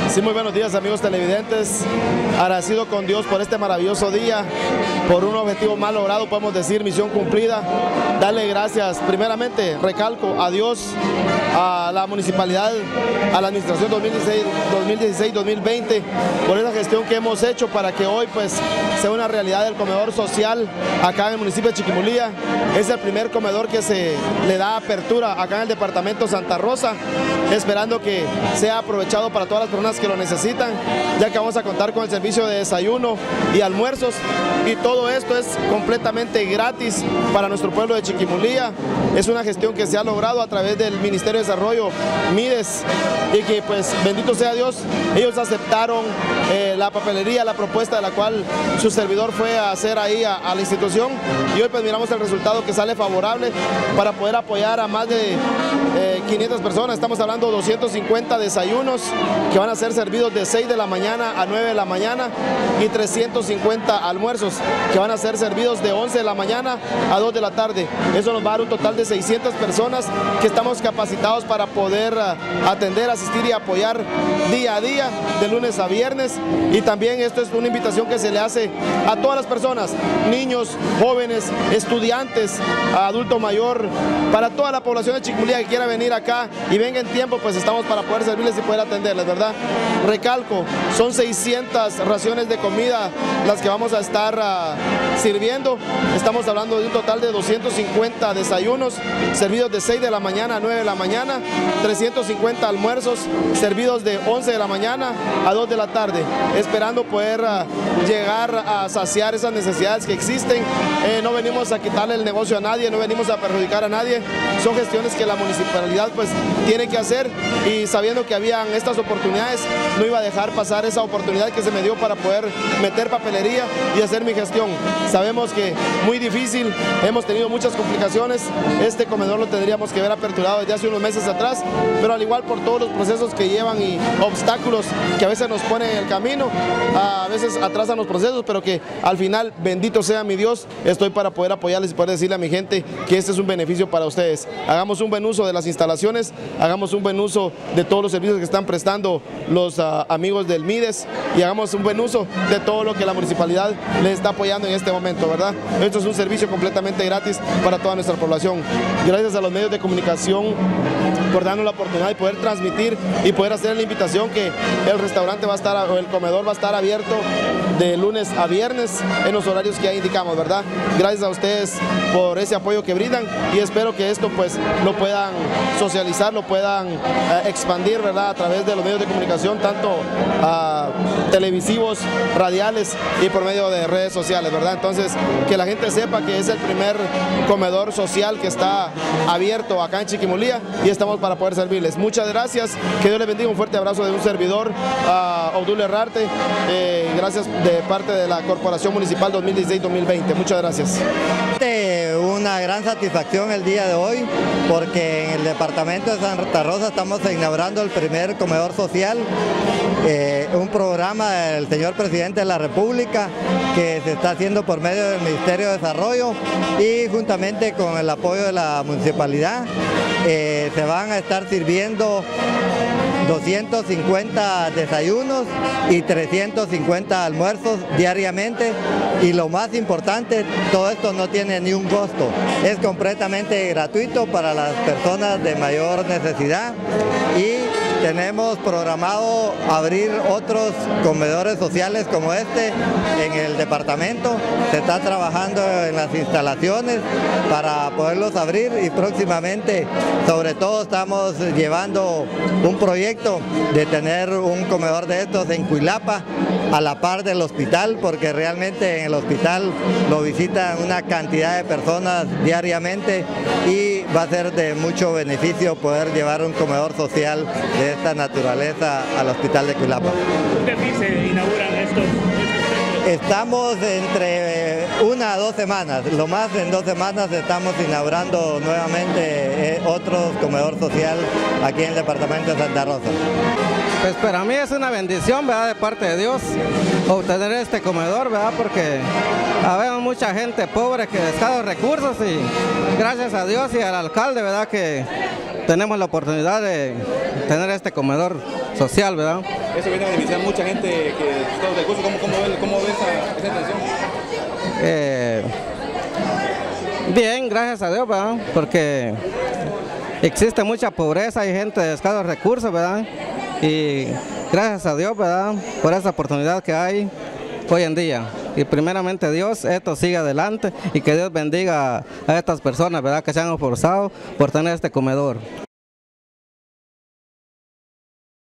Sí, muy buenos días, amigos televidentes. Agradecido con Dios por este maravilloso día, por un objetivo mal logrado, podemos decir, misión cumplida. Darle gracias, primeramente, recalco, a Dios, a la municipalidad, a la administración 2016-2020, por esa gestión que hemos hecho para que hoy pues sea una realidad el comedor social acá en el municipio de Chiquimulía. Es el primer comedor que se le da apertura acá en el departamento Santa Rosa, esperando que sea aprovechado para todas las personas que lo necesitan, ya que vamos a contar con el servicio de desayuno y almuerzos, y todo esto es completamente gratis para nuestro pueblo de Chiquimulía. Es una gestión que se ha logrado a través del Ministerio de Desarrollo, MIDES, y que pues bendito sea Dios, ellos aceptaron la papelería, la propuesta de la cual su servidor fue a hacer ahí a la institución, y hoy pues miramos el resultado que sale favorable para poder apoyar a más de 500 personas. Estamos hablando de 250 desayunos que van a ser servidos de 6 de la mañana a 9 de la mañana y 350 almuerzos que van a ser servidos de 11 de la mañana a 2 de la tarde. Eso nos va a dar un total de 600 personas que estamos capacitados para poder atender, asistir y apoyar día a día, de lunes a viernes. Y también esto es una invitación que se le hace a todas las personas, niños, jóvenes, estudiantes, adulto mayor, para toda la población de Chiquimulía que quiera venir acá y venga en tiempo, pues estamos para poder servirles y poder atenderles, ¿verdad? Recalco, son 600 raciones de comida las que vamos a estar sirviendo. Estamos hablando de un total de 250 desayunos servidos de 6 de la mañana a 9 de la mañana, 350 almuerzos servidos de 11 de la mañana a 2 de la tarde, esperando poder llegar a saciar esas necesidades que existen. No venimos a quitarle el negocio a nadie, no venimos a perjudicar a nadie, son gestiones que la municipalidad pues tiene que hacer, y sabiendo que habían estas oportunidades, no iba a dejar pasar esa oportunidad que se me dio para poder meter papelería y hacer mi gestión. Sabemos que muy difícil, hemos tenido muchas complicaciones, este comedor lo tendríamos que ver aperturado desde hace unos meses atrás, pero al igual por todos los procesos que llevan y obstáculos que a veces nos ponen en el camino, a veces atrasan los procesos, pero que al final, bendito sea mi Dios, estoy para poder apoyarles y poder decirle a mi gente que este es un beneficio para ustedes. Hagamos un buen uso de las instalaciones, hagamos un buen uso de todos los servicios que están prestando los amigos del MIDES, y hagamos un buen uso de todo lo que la municipalidad les está apoyando en este momento, ¿verdad? Esto es un servicio completamente gratis para toda nuestra población. Gracias a los medios de comunicación por darnos la oportunidad de poder transmitir y poder hacer la invitación que el restaurante va a estar, o el comedor va a estar abierto de lunes a viernes en los horarios que ya indicamos, ¿verdad? Gracias a ustedes por ese apoyo que brindan, y espero que esto pues lo puedan socializar, lo puedan expandir, ¿verdad? A través de los medios de comunicación, tanto televisivos, radiales y por medio de redes sociales, ¿verdad? Entonces, que la gente sepa que es el primer comedor social que está abierto acá en Chiquimulía, y estamos para poder servirles. Muchas gracias, que Dios les bendiga. Un fuerte abrazo de un servidor, Obdulio Herrarte, gracias de parte de la Corporación Municipal 2016-2020. Muchas gracias. Una gran satisfacción el día de hoy, porque en el departamento de Santa Rosa estamos inaugurando el primer comedor social, un programa del señor presidente de la República que se está haciendo por medio del Ministerio de Desarrollo y juntamente con el apoyo de la municipalidad. Se van a estar sirviendo 250 desayunos y 350 almuerzos diariamente, y lo más importante, todo esto no tiene ni un costo, es completamente gratuito para las personas de mayor necesidad, y tenemos programado abrir otros comedores sociales como este en el departamento. Se está trabajando en las instalaciones para poderlos abrir, y próximamente, sobre todo, estamos llevando un proyecto de tener un comedor de estos en Cuilapa, a la par del hospital, porque realmente en el hospital lo visitan una cantidad de personas diariamente, y va a ser de mucho beneficio poder llevar un comedor social de esta naturaleza al hospital de Cuilapa. ¿Qué se inauguran estos? Estamos entre 1 a 2 semanas, lo más en 2 semanas estamos inaugurando nuevamente otro comedor social aquí en el departamento de Santa Rosa. Pues para mí es una bendición, ¿verdad?, de parte de Dios obtener este comedor, ¿verdad?, porque habemos mucha gente pobre que de escasos recursos, y gracias a Dios y al alcalde, ¿verdad?, que tenemos la oportunidad de tener este comedor social, ¿verdad? eso viene a beneficiar a mucha gente que estos recursos. ¿Cómo ve esa intención? Bien, gracias a Dios, ¿verdad? Porque existe mucha pobreza, hay gente de escasos recursos, ¿verdad? Y gracias a Dios, ¿verdad? Por esa oportunidad que hay hoy en día. Y primeramente Dios, esto sigue adelante y que Dios bendiga a estas personas, ¿verdad? Que se han esforzado por tener este comedor.